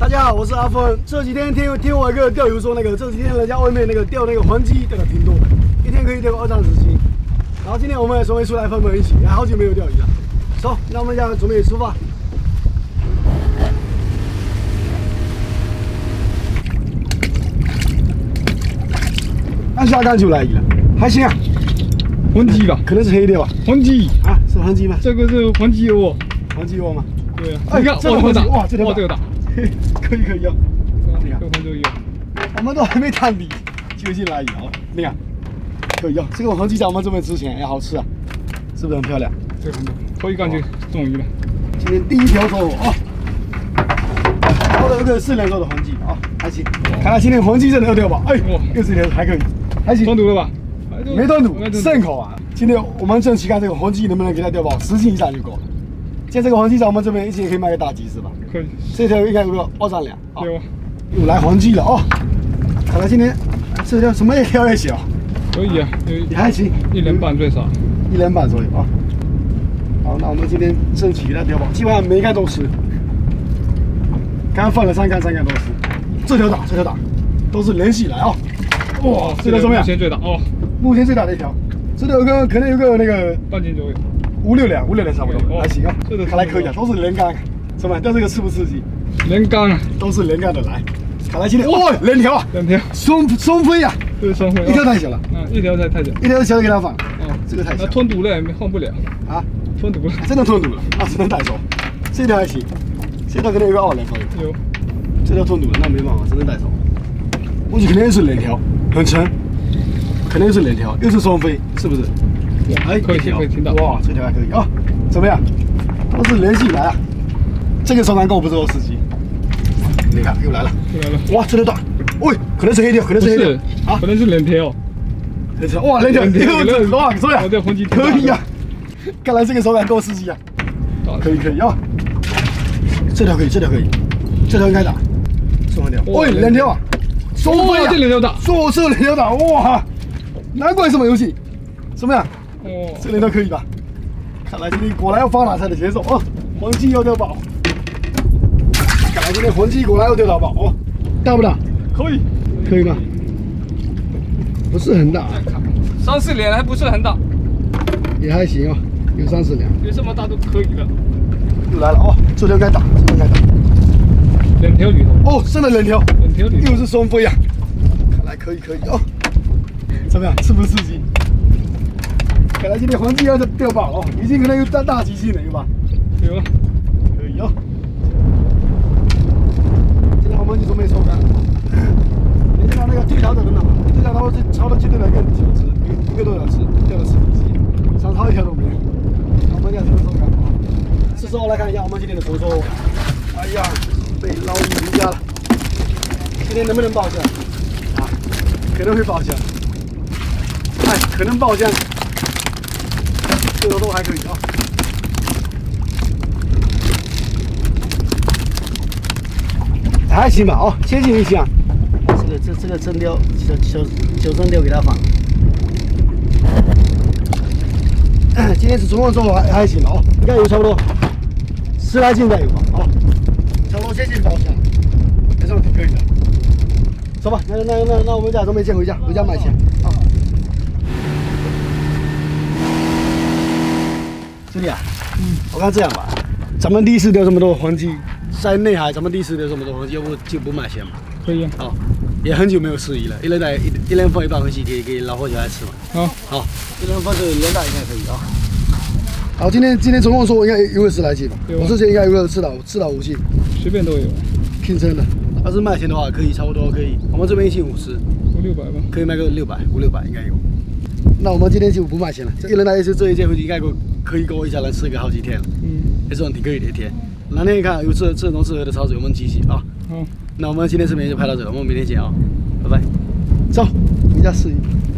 家好，我是阿峰。这几天听我一个钓友说，这几天人家外面钓那个黄鸡钓的挺多的，一天可以钓个20-30斤。然后今天我们也准备出来分一起，也好久没有钓鱼了。走，那我们现在准备出发。按下竿就来鱼了，还行啊。 黄鸡吧， 可能是黑的吧。 黄鸡啊，是黄鸡吗？ 这个是黄鸡窝， 黄鸡窝吗？ 对啊。 哎， 你看， 这个黄鸡，哇，这个大， 可以哦。你看， 这个有。 我们都还没探底就已经来鱼了，你看，可以哦。这个黄鸡在我们这边之前也好吃啊，是不是很漂亮？ 这个可以感觉中鱼了。 今天第一条收获啊，捞了一个4连收的黄鸡啊，还行。看来今天黄鸡真的有钓吧？哎，又是一条还可以，还行。 断毒了吧？ 没断毒，顺口啊。今天我们正期看这个黄鸡能不能给它钓饱10斤以上就够了。今天这个黄鸡在我们这边一斤也可以卖个大几是吧？ 可以。 这条应该有个2张2啊。 对吧？ 又来黄鸡了哦。看来今天这条什么也钓也小。 可以啊， 也还行。 1年半最少。 1年半左右啊。好，那我们今天正期给它钓饱，基本上每一竿都吃。刚刚放了3竿，3竿都吃。这条大，都是连起来啊。哇，这条怎么样？ 目前最大哦。 目前最大的一条，这条可能有个那个半斤左右 ，5-6两差不多，还行啊。 这个看来可以啊，都是连竿，怎么样？钓这个刺不刺激？ 连竿啊， 都是连竿的来。看来今天哦，连条啊 ，2条， 双飞呀， 对，双飞， 一条太小了， 一条太小， 一条小的给它放， 哦， 这个太小， 那吞毒了也放不了啊， 吞毒了， 真的吞毒了，那只能带走。这条还行，这条可能有个2连左右， 有， 这条吞毒了，那没办法，只能带走。估计肯定是连条，很沉。肯定是连条，又是双飞，是不是？哎， 可以听到。 哇，这条还可以啊，怎么样？都是连起来啊。这个双竿钩不是20斤，你看又来了，哇，这条大，喂，可能是黑条，可能是黑条啊，可能是连条。 连条，哇，连条，哇，怎么样？ 这黄鸡可以啊，看来这个双竿钩10斤啊，可以啊。这条可以，这条应该打，双条，喂，连条啊，双飞啊， 这连条大， 说是连条大，哇！难怪这么游戏，怎么样？ 哦， 这连条可以吧？看来今天果然要发大财的节奏啊！黄鸡要钓饱，看来今天黄鸡果然要钓到饱哦，大不大？可以吗？不是很大 ，3-4连还不是很大， 也还行哦，有3-4两， 有这么大都可以了。 又来了哦，这条该打， 连条里头哦，真的连条，又是双飞啊！看来可以哦。怎么样？刺不刺激？看来今天黄鸡要钓饱哦，已经可能有大几斤了，有吧？ 有， 可以哦。今天我们就准备收竿。你看那个对条的很好，对条它是超了今天来个几只，一个多小时钓了10几斤，想超一条都没有。我们要怎么收竿？这时候来看一下我们今天的收获。哎呀，被捞鱼家了。今天能不能爆香？啊，可能会爆香。哎，可能爆香，这个都还可以啊。还行吧，哦，接近一箱。这个真钓，小真钓给它放。今天是总共收获还行吧，哦，应该有差不多10来斤左右吧，哦，差不多接近爆香，还算挺可以的。走吧，那我们家准备接回家卖钱啊。兄弟啊，我看这样吧，咱们第一次钓这么多黄鸡，在内海咱们第一次钓这么多黄鸡，要不就不卖钱嘛？ 可以啊。 好，也很久没有试鱼了，一人分一半回去给老伙计来吃嘛。好，一人分这连大应该可以啊。好，今天总共说应该有个10来斤吧，我之前应该有个4到5斤， 随便都有。 拼称的，要是卖钱的话，可以差不多可以，我们这边1斤50，500-600吧，可以卖个500-600应该有。那我们今天就不卖钱了，一人来一次，这一件回去应该可以够一家人吃个好几天了。也算挺可以的一天。哪天看有这种适合的操作，我们继续啊。好，那我们今天视频就拍到这，我们明天见啊，拜拜。走，回家试鱼。